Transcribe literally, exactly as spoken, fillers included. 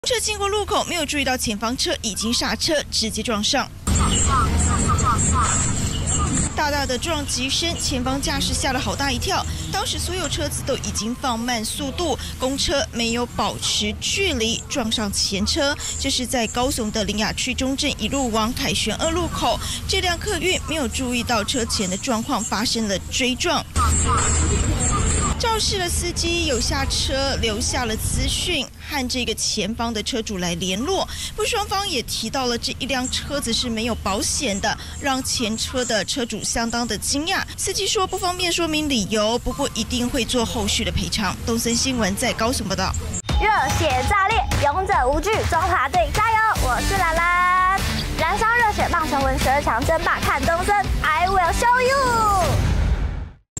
车经过路口，没有注意到前方车已经刹车，直接撞上。大大的撞击声，前方驾驶吓了好大一跳。当时所有车子都已经放慢速度，公车没有保持距离，撞上前车。这是在高雄的苓雅区中正一路往凯旋二路口，这辆客运没有注意到车前的状况，发生了追撞。肇事的司机有下车，留下了资讯，和这个前方的车主来联络。不，双方也提到了这一辆车子是没有保险的，让前车的车主相当的惊讶。司机说不方便说明理由，不过一定会做后续的赔偿。东森新闻在高雄报道。 热血炸裂，勇者无惧，中华队加油！我是兰兰，燃烧热血棒，重温十二强争霸，看东森 ，I will show you。